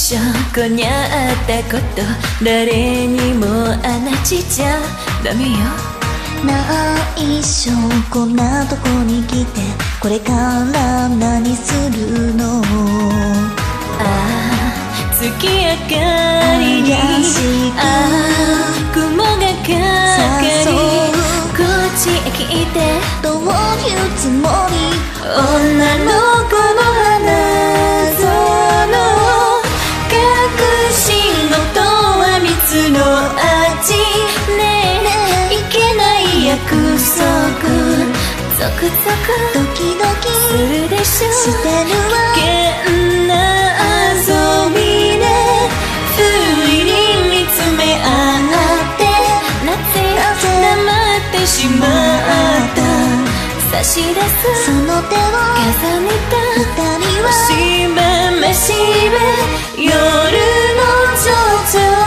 緒こにゃったこと誰にも話しちゃダメよ。 内緒こんなとこに来てこれから何するの。 月明かりに雲がかかりこっちへ来てどういうつもり。 女の子の花園隠し事は蜜の味ねえいけない約束ゾクゾクドキドキするでしょ。 してるわ。 危険な遊びで不意に見つめ合ってなぜ黙ってしまった。差し出すその手を重ねた二人はおしべめしべ夜の蝶々。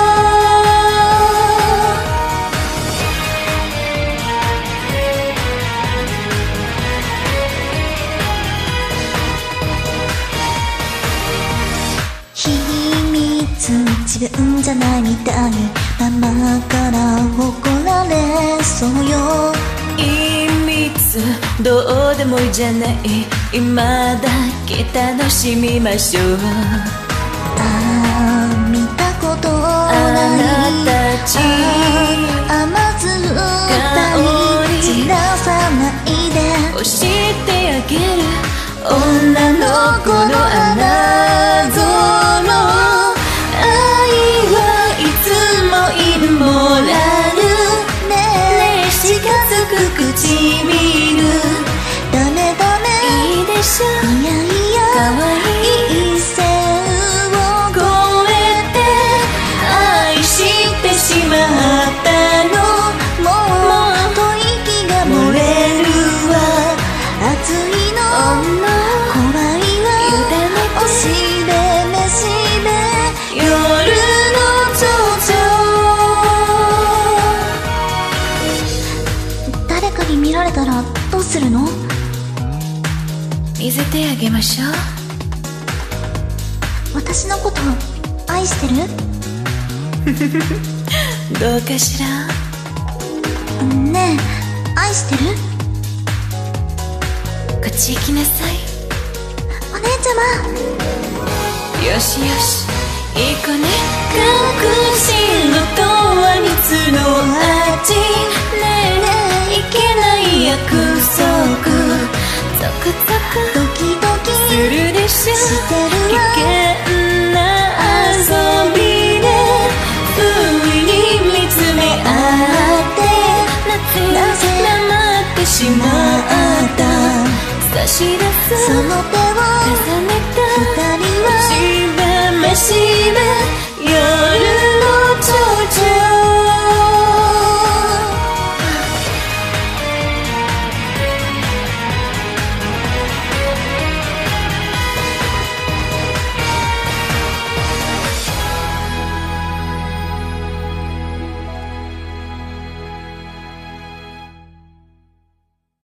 秘密自分じゃないみたいママから怒られそうよ。 秘密どうでもいいじゃない今だけ楽しみましょう。 見たことあないなたち甘酸っぱい散らさないで教えてあげる女の子の花園。愛はいつもインモラルねえ近づく唇ダメダメいいでしょ。 いやいやかわいい一線を越えて愛してしまったの。 もう吐息が漏れるわ。熱いの怖いわ。おしべめしべ夜の蝶々。 誰かに見られたらどうするの。 見せてあげましょう。 私のこと愛してる。 どうかしら。 ねえ愛してる。 こっち行きなさい。 お姉ちゃま。 よしよし行こね。隠し事は蜜の味ねえいけない約束ゾクゾクドキドキするでしょ。 してる危わ。 険な遊びで不意に見つめ合ってなぜ黙ってしまった。差し出すその手を重ねた二人はしべめしべ